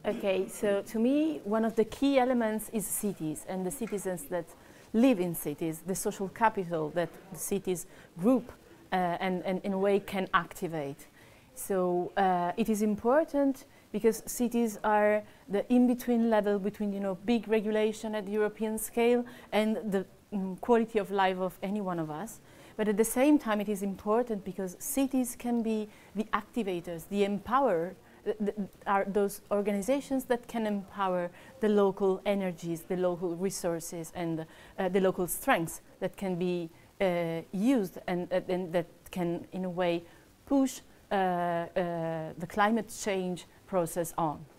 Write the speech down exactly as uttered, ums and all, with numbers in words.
Okay, so to me, one of the key elements is cities and the citizens that live in cities, the social capital that the cities group uh, and, and in a way can activate. So uh, it is important because cities are the in-between level between, you know, big regulation at the European scale and the um, quality of life of any one of us. But at the same time, it is important because cities can be the activators, the empower, th th are those organizations that can empower the local energies, the local resources, and uh, the local strengths that can be uh, used and, uh, and that can, in a way, push uh, uh, the climate change process on.